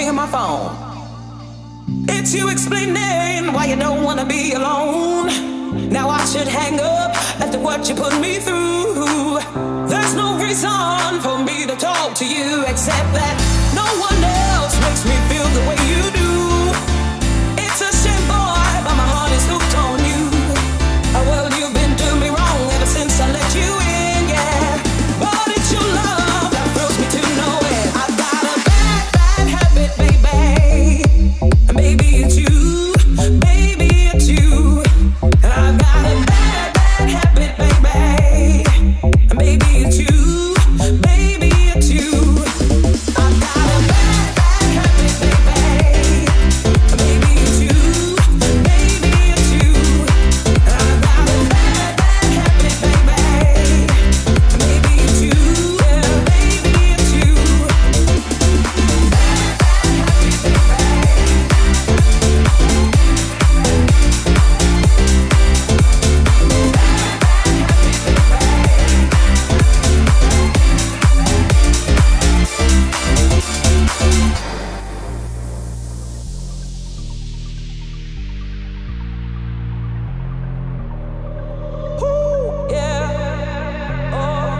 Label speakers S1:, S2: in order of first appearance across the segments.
S1: ringing my phone. It's you explaining why you don't wanna be alone. Now I should hang up after what you put me through. There's no reason for me to talk to you except that no one else makes me feel the way you do. It's a shame, boy, but my heart is hooked on you. Oh, well, you've been doing me wrong ever since I let you in, yeah. But it's your love that thrills me to no end. I've got a bad, bad habit, baby. Maybe it's you, maybe it's you. I've got a bad, bad habit, baby. Maybe it's you, maybe it's you. I've got a bad, bad habit, baby. Maybe it's you, maybe it's you. I've got a bad, bad habit, baby. Maybe it's you, yeah, maybe it's you. Ooh, yeah. Oh,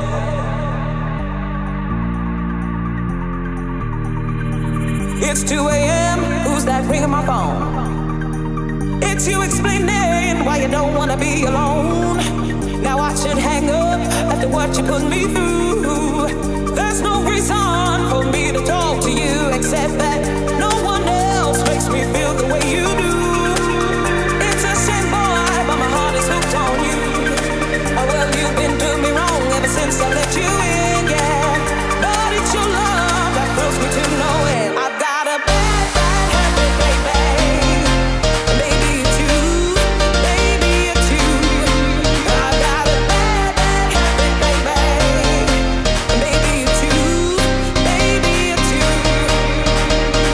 S1: yeah. It's 2 a.m. Who's that ringing my phone? It's you explaining why you don't wanna be alone. Now I should hang up after what you put me through. There's no reason for me to talk to you except that no one else makes me feel the way you do. It's a shame, boy, but my heart is hooked on you. Oh, well, you've been doing me wrong ever since I let you in, yeah. But it's your love that thrills me to no end. I've got a bad, bad habit, baby. Maybe it's you, maybe it's you. I've got a bad, bad habit, baby. Maybe it's you, maybe it's you.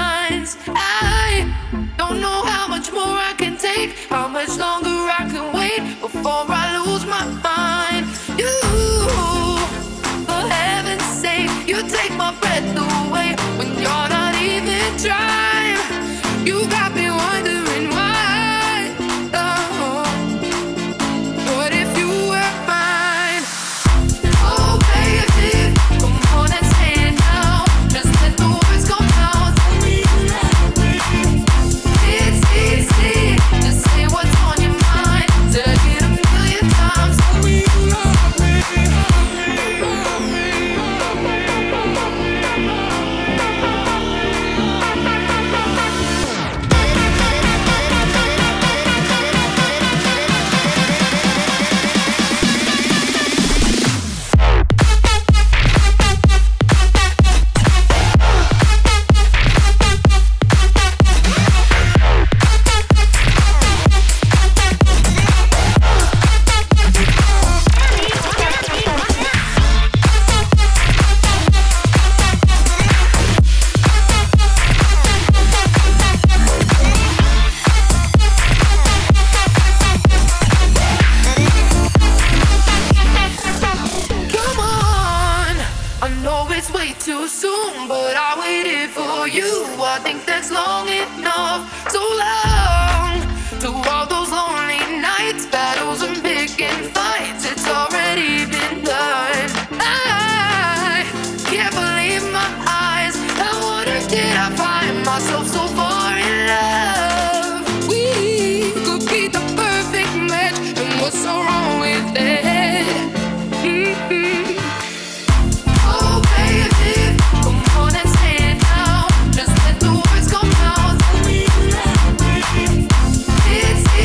S1: signs. I don't know how much more I can take, how much longer I can wait before I lose my mind. You, for heaven's sake, you take my breath away when you're not even trying. You got me wondering why. Oh, what if you were mine? Oh baby, come on and say it now. Just let the words come out. Tell me you love me. It's easy, just say what's on your mind. Said it a million times. Tell me you love me. Too soon, but I waited for you. I think that's long enough. So long to all those lonely nights, battles and picking fights. It's already been done. I can't believe my eyes. I wonder, did I find myself so far in love? We could be the perfect match, and what's so wrong with it? It's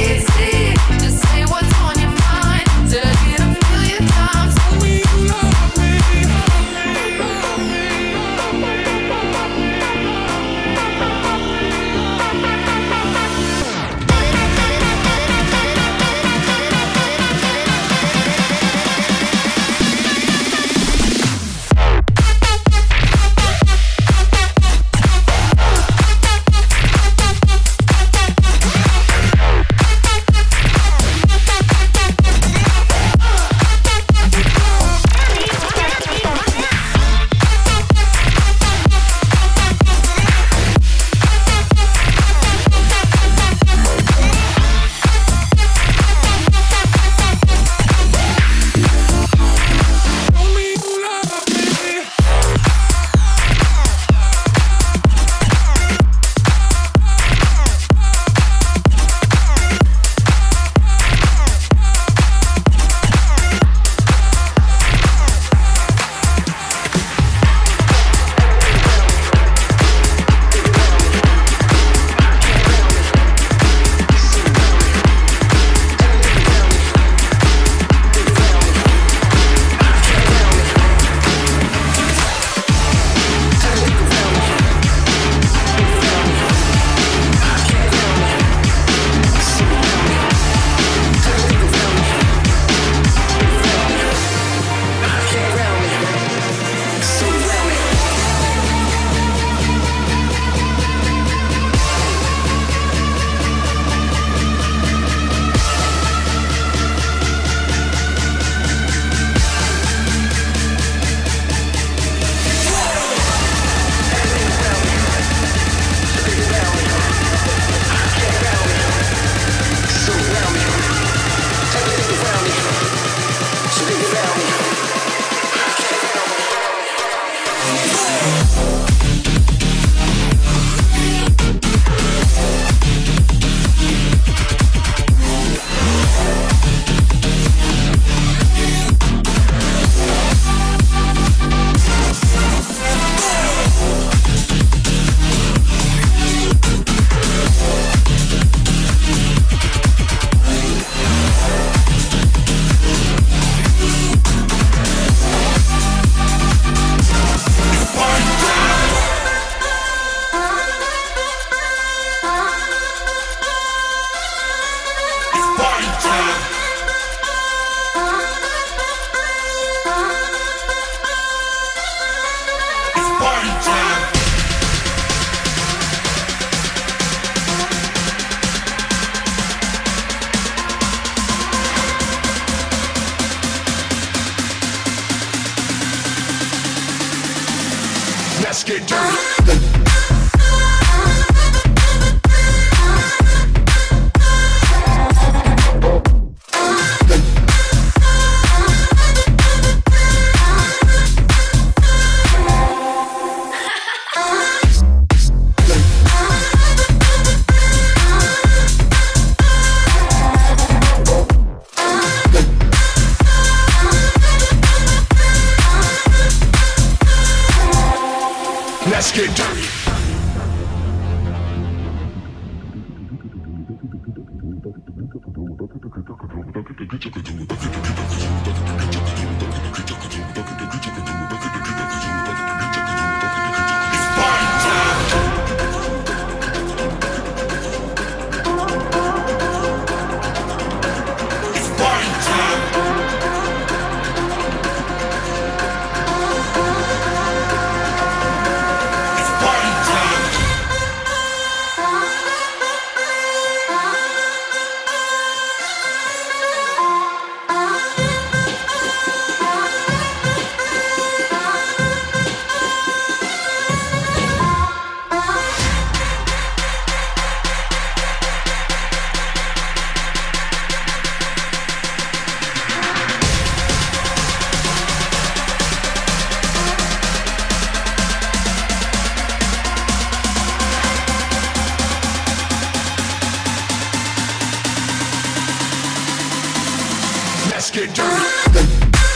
S2: get dirty.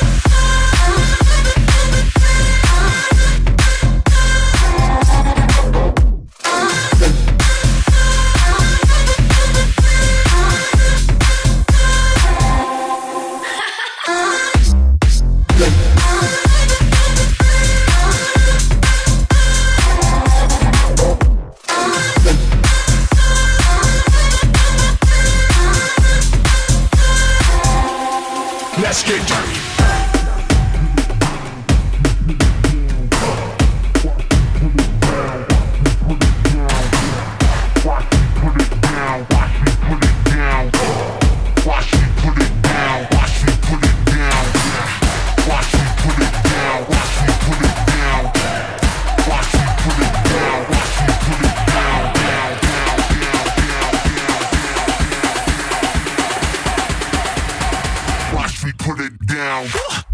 S2: Let's get dirty. Put it down.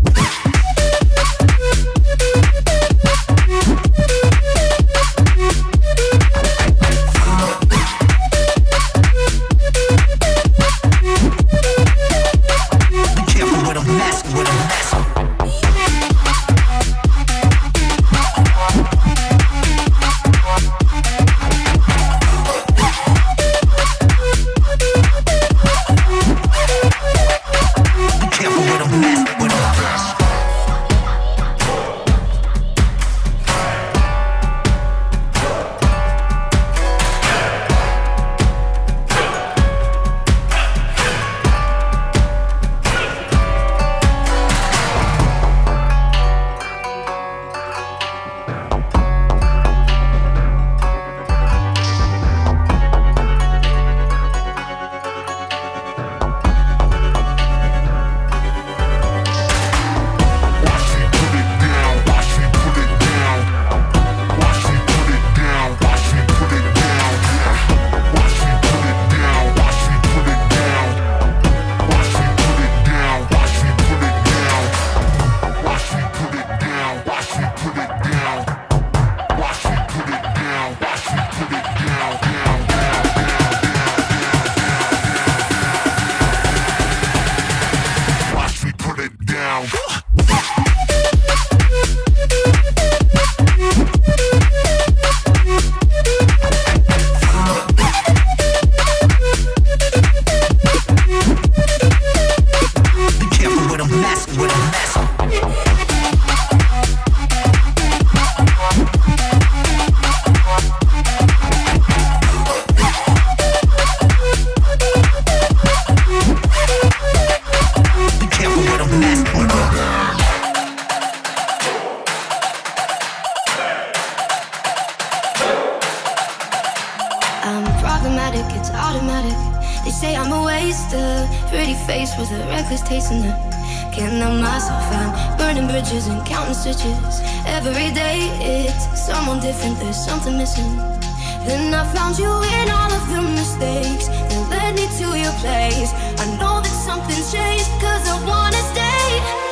S3: It's automatic. They say I'm a waste, a pretty face with a reckless taste in it. Can't numb myself, I'm burning bridges and counting stitches. Every day it's someone different, there's something missing. Then I found you in all of the mistakes that led me to your place. I know that something's changed, cause I wanna stay.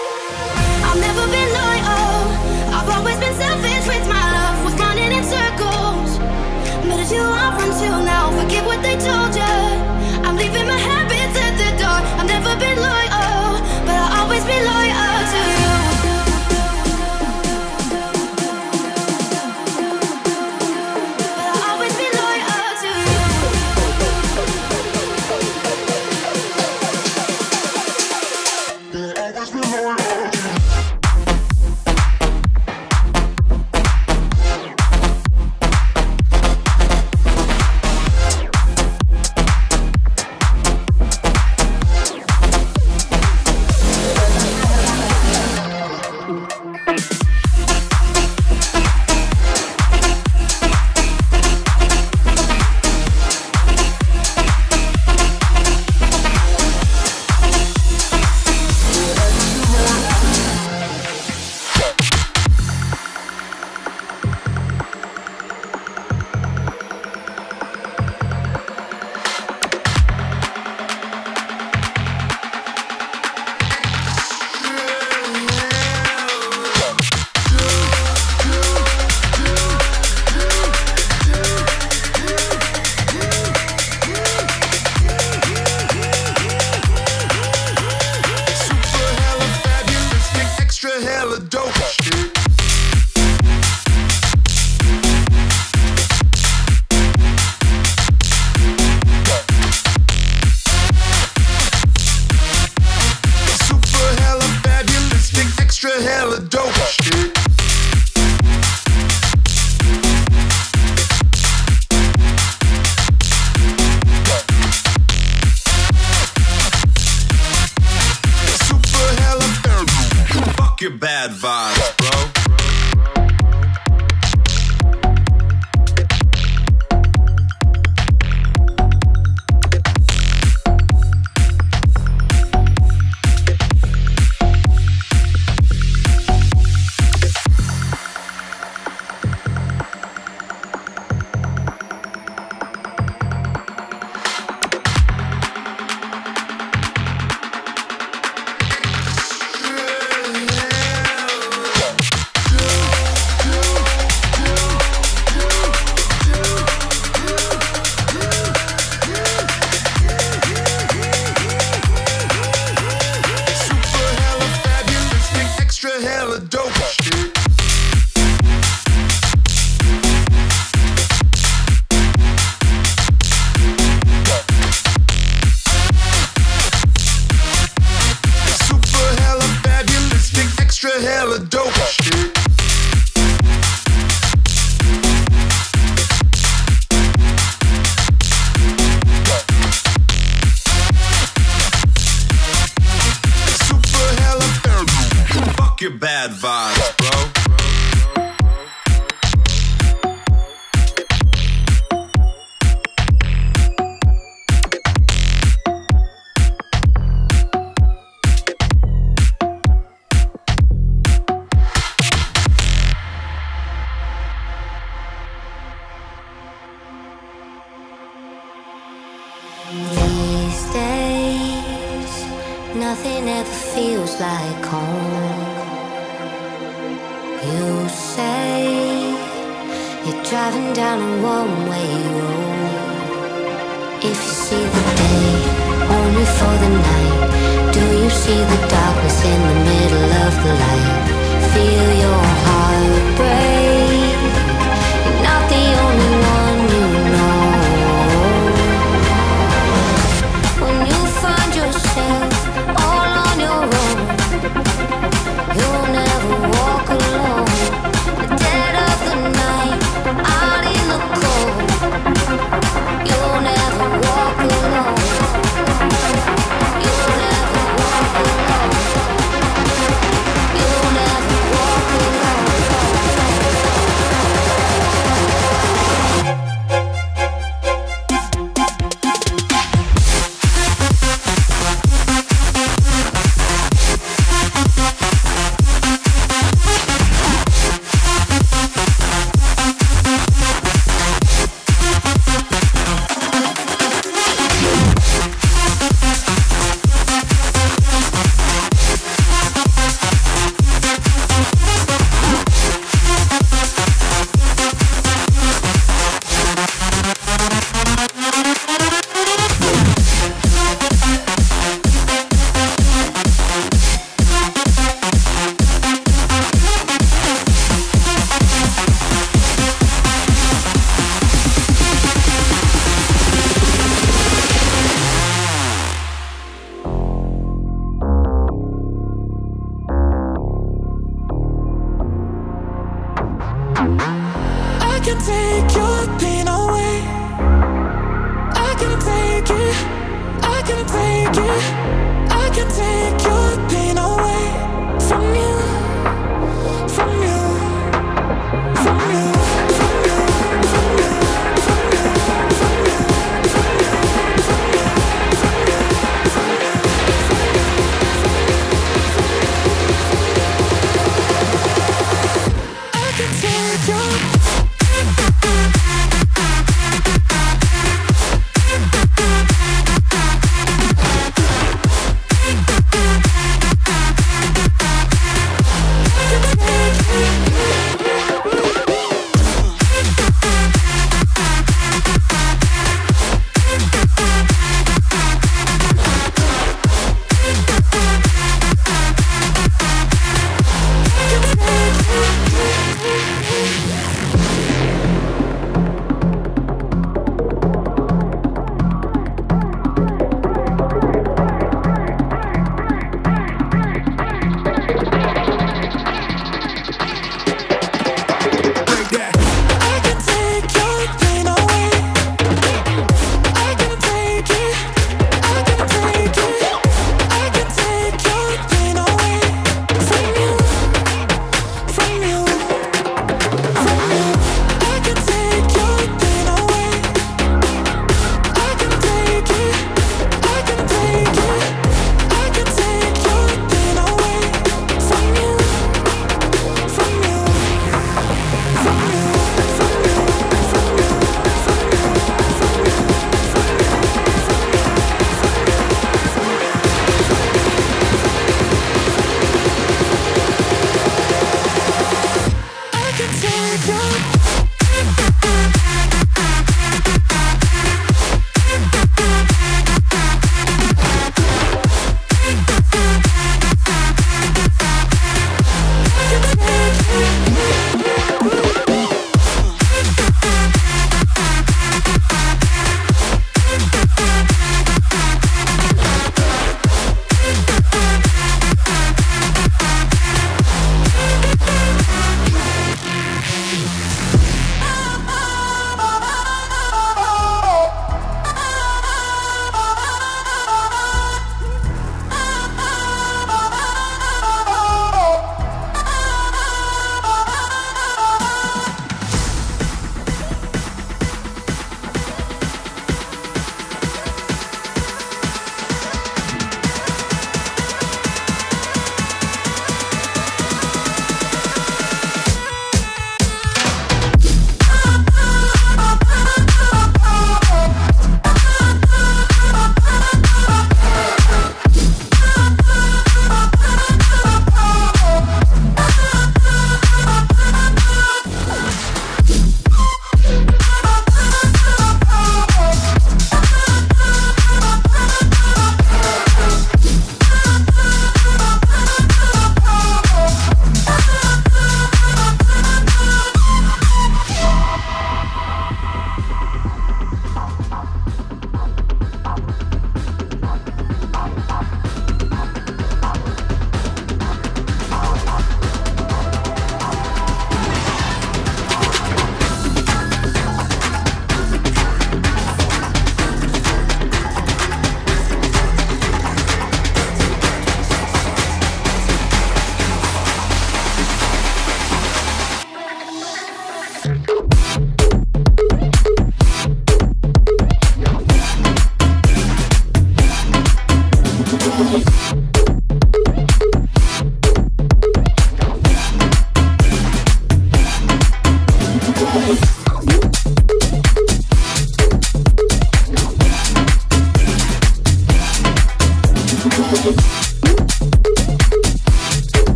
S3: I've never been loyal, I've always been selfish with my love, was running in circles. But as you are until now, forget what they told you. I'm leaving my habits at the door. I've never been loyal, but I'll always be loyal to you. But I'll always be loyal to you. But I'll always be loyal to you.
S4: These days, nothing ever feels like home. You say you're driving down a one-way road. If you see the day only for the night, do you see the darkness in the middle of the light? Feel your heart break. You're not the only one, you know. When you find yourself all on your own, you'll never walk alone. The dead of the night, out in the cold, you'll never walk alone. You'll never walk alone. You'll never walk alone.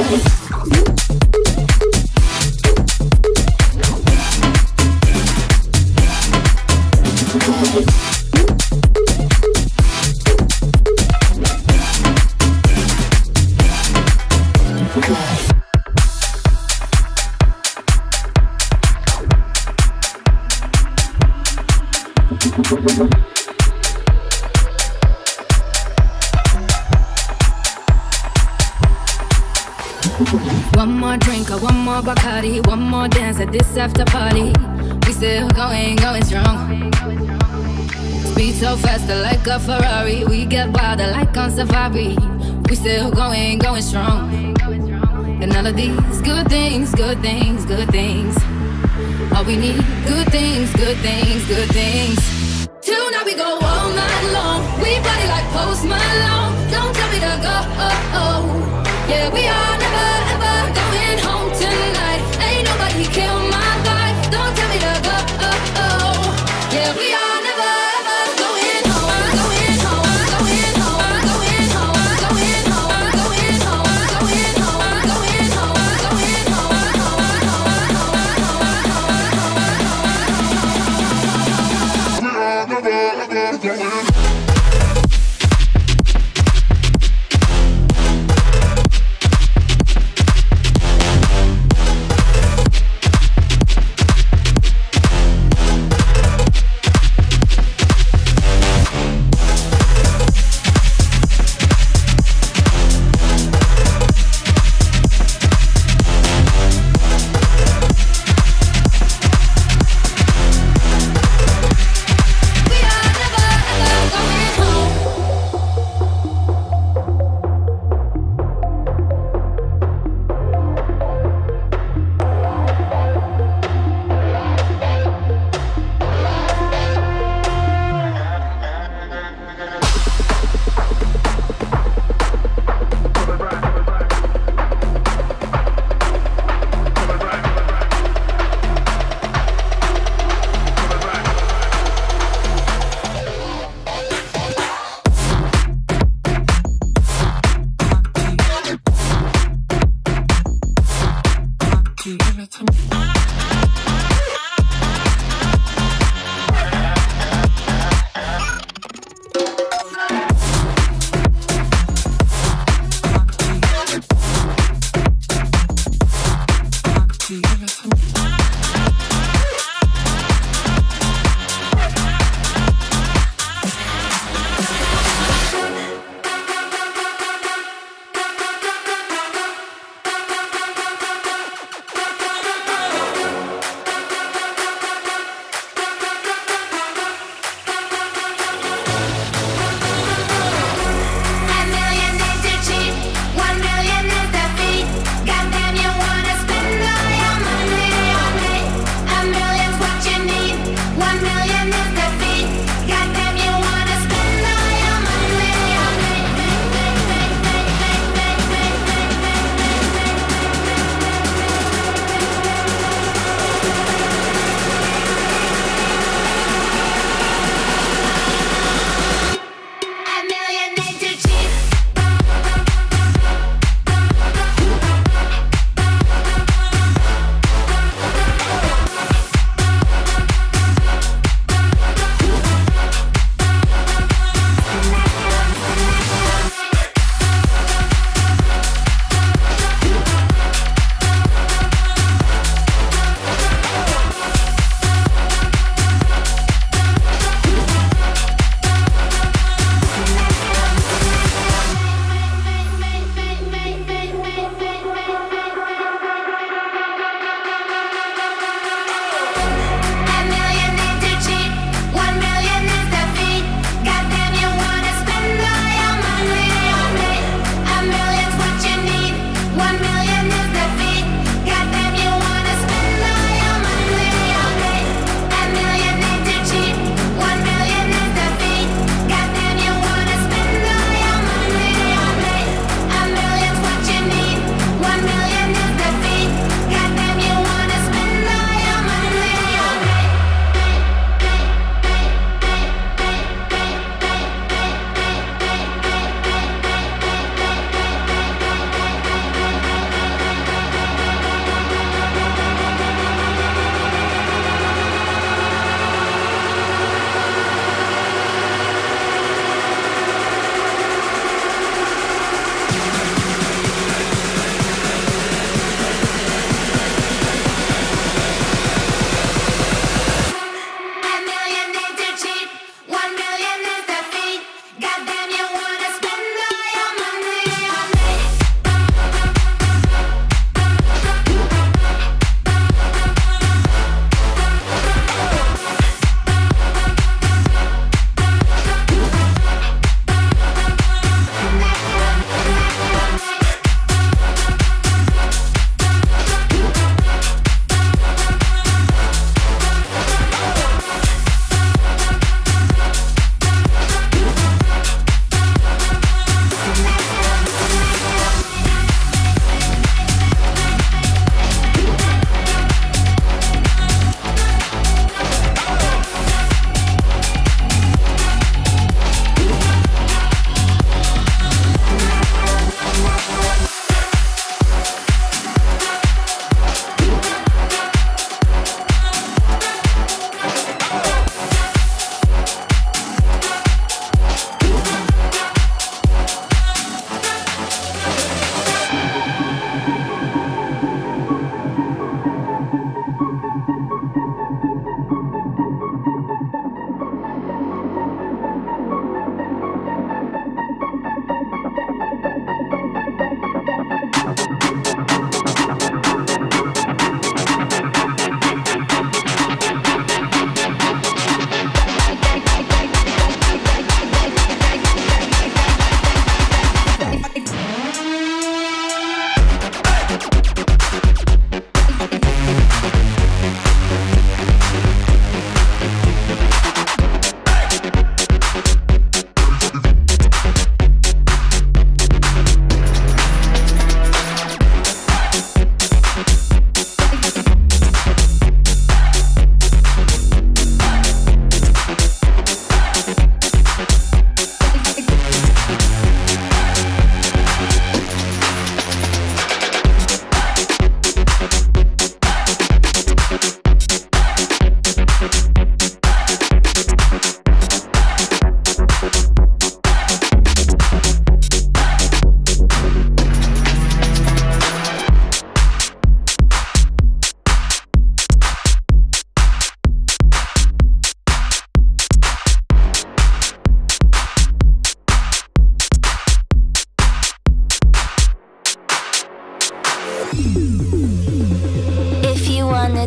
S5: One more drink or one more Bacardi, one more dance at this after party. We still going strong. Speed so faster like a Ferrari. We get wilder like on safari. We still going strong. And all of these good things, good things, good things. All we need, good things, good things, good things. Tonight we go all night long. We party like Post Malone. Don't tell me to go. Yeah, we are never ever going home tonight. Ain't nobody kill my vibe. Don't tell me to go. Yeah, we are never ever going home. Going home. Going home. Going home. Going home. Going home. Going home. Going home. Going home. We are never ever going home.
S3: We are never ever going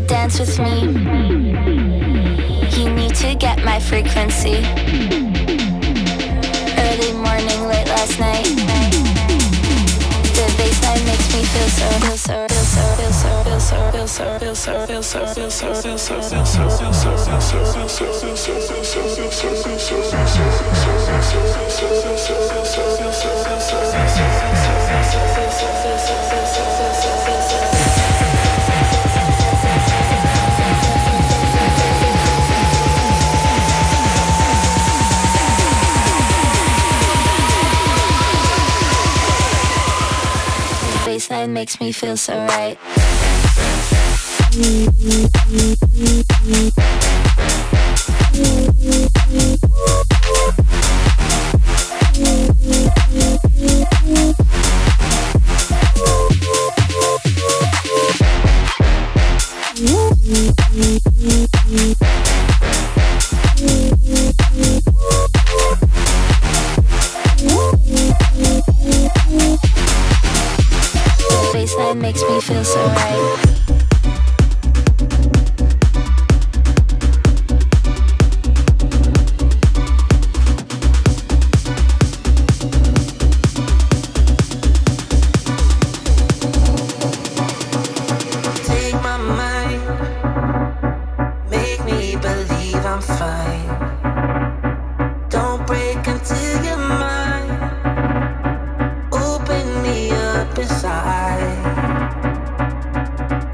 S4: dance with me. You need to get my frequency. Early morning, late last night. The bassline makes me feel so, feel so, feel so, feel so, feel so, feel so, feel so, feel so, feel so, feel so, feel so, baseline makes me feel so right. Baseline makes me feel so right.
S6: Take my mind, make me believe I'm fine. Don't break into your mind, open me up inside.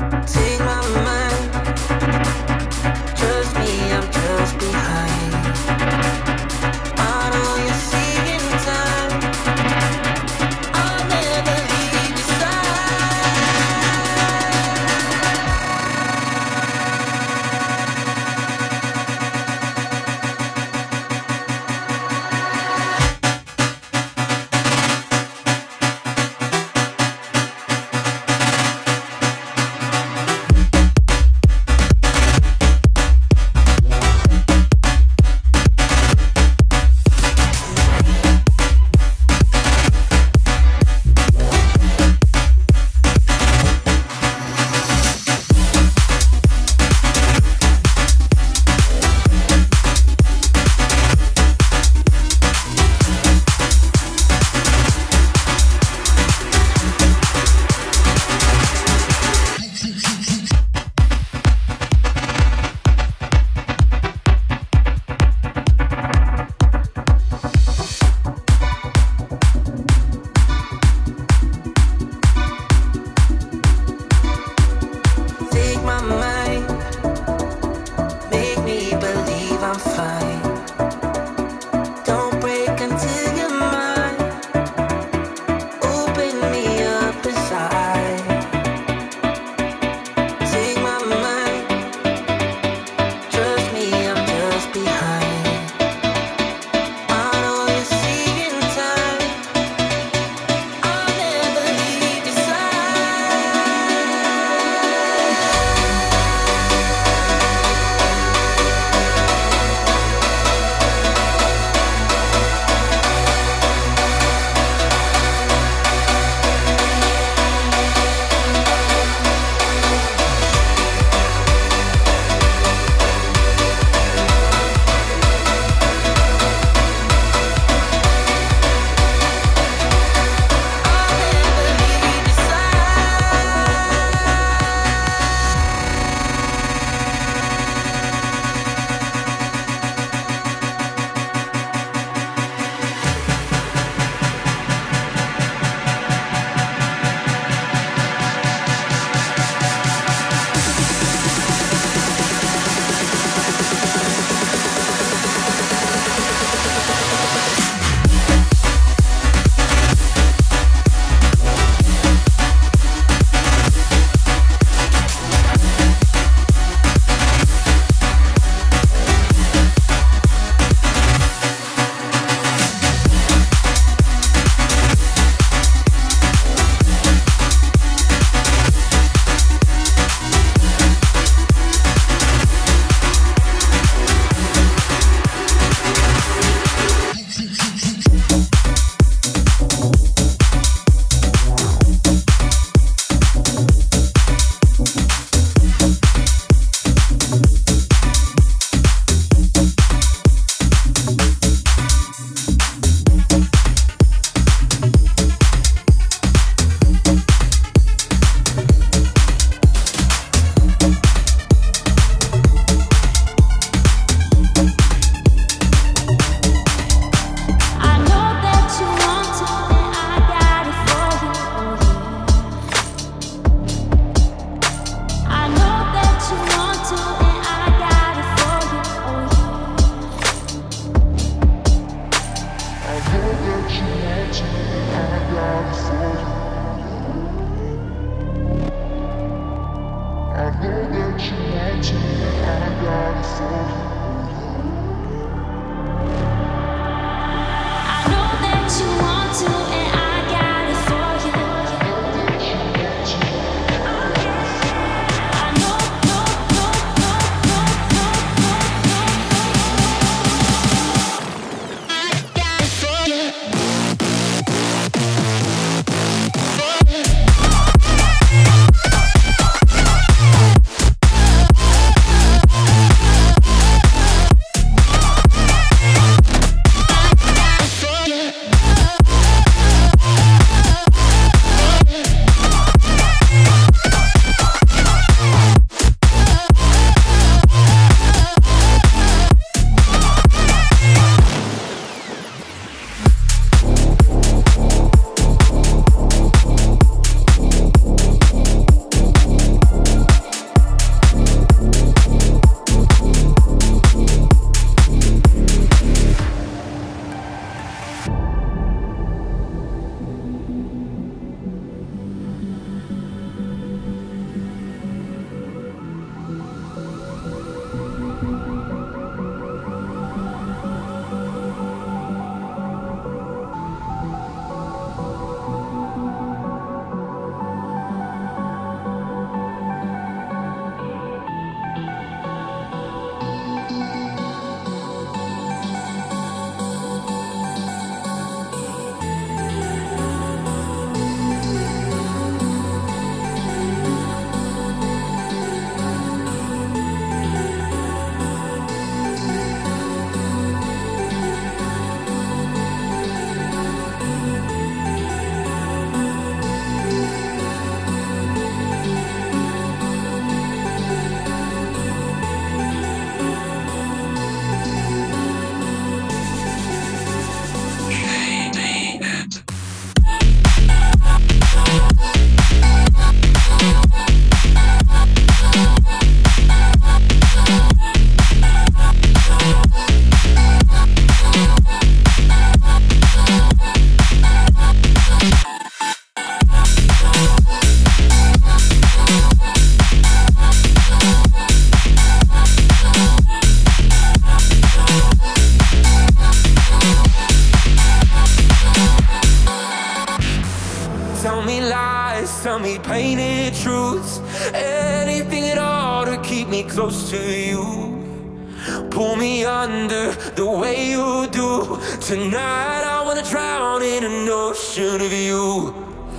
S6: tell me painted truths, anything at all to keep me close to you. Pull me under the way you do. Tonight I wanna drown in an ocean of you.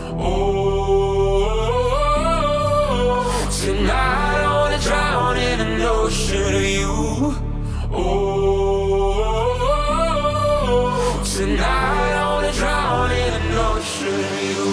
S6: Oh, tonight I wanna drown in an ocean of you. Oh, tonight I wanna drown in an ocean of you.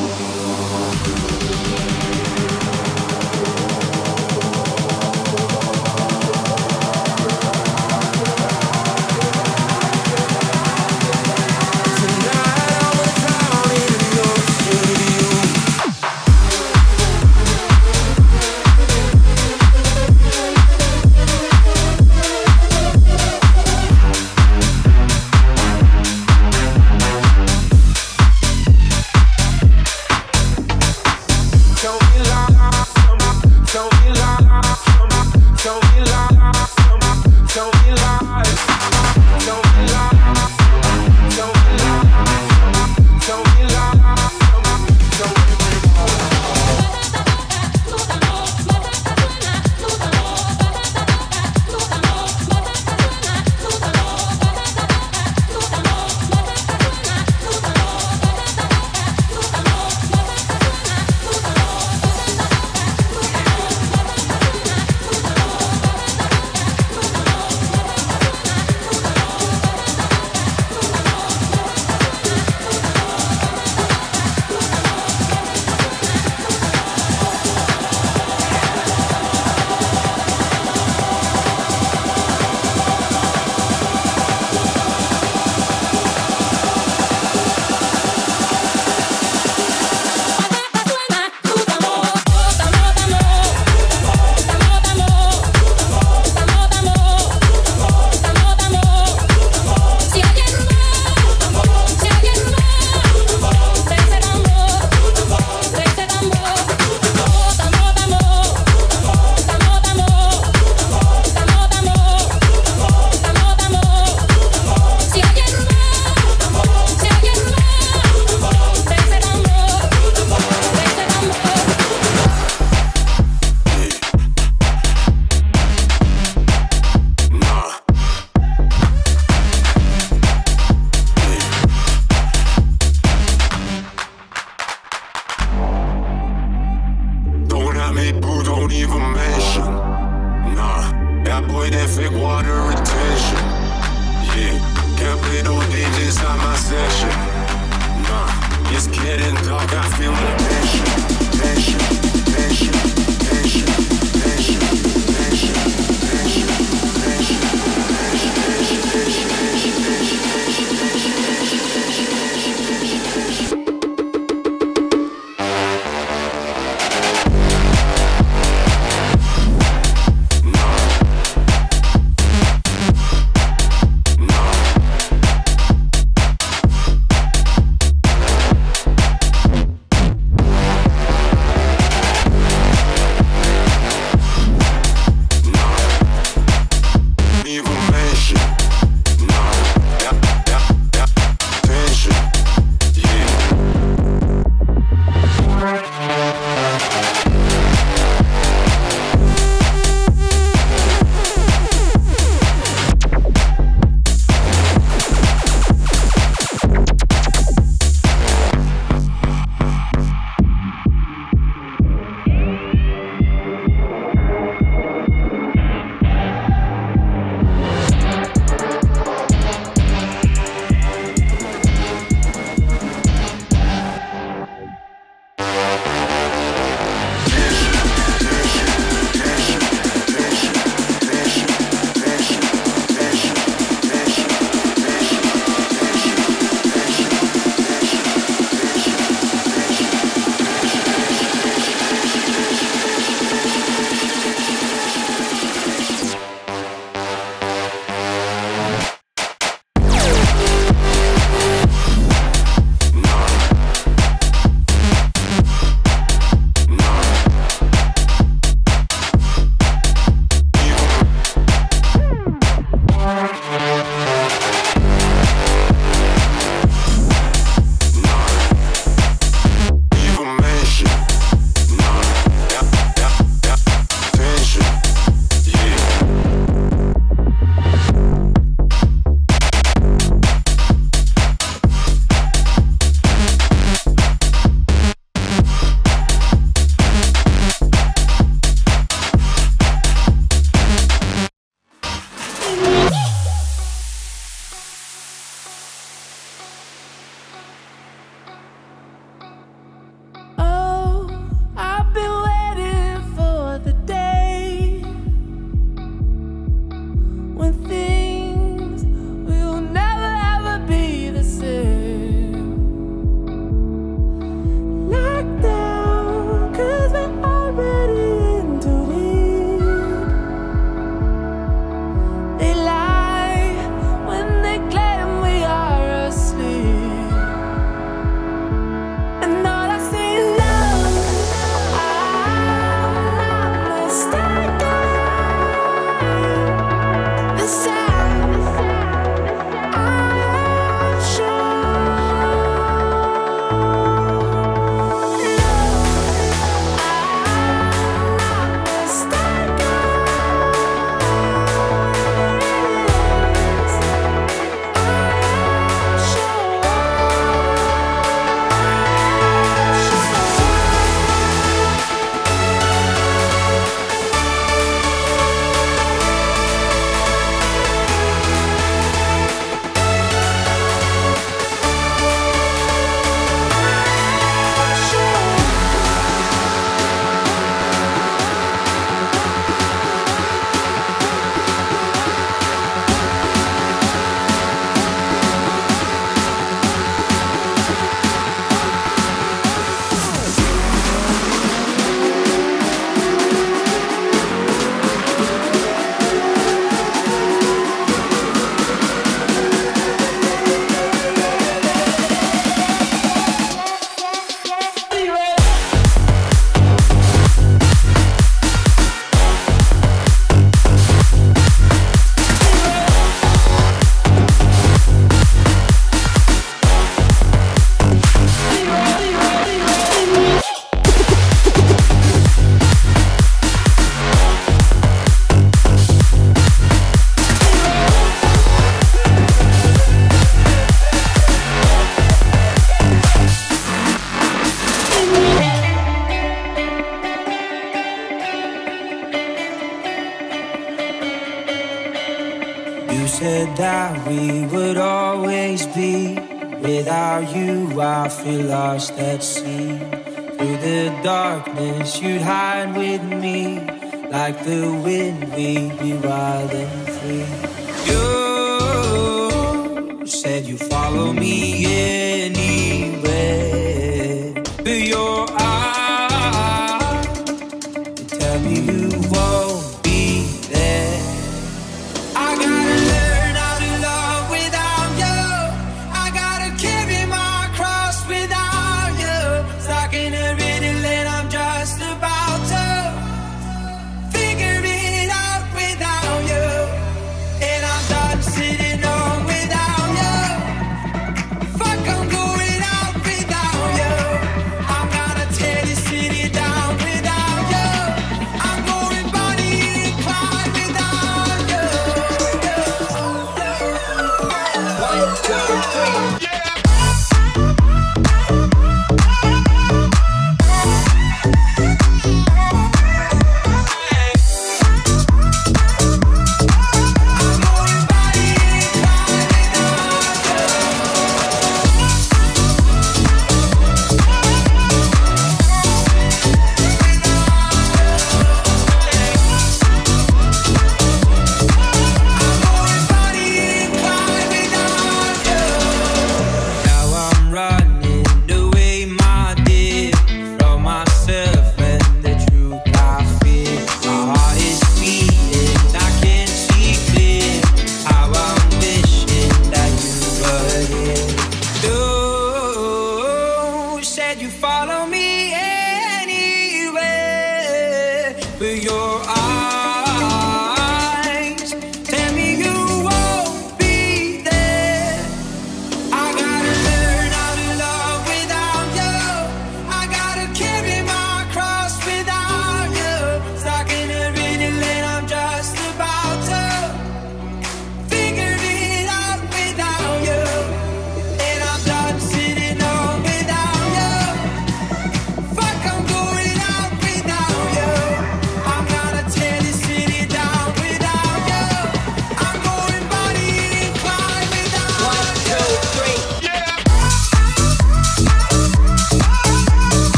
S1: we would always be. Without you, I feel lost at sea. Through the darkness, you'd hide with me. Like the wind, we'd be wild and free. You said you follow me, yeah.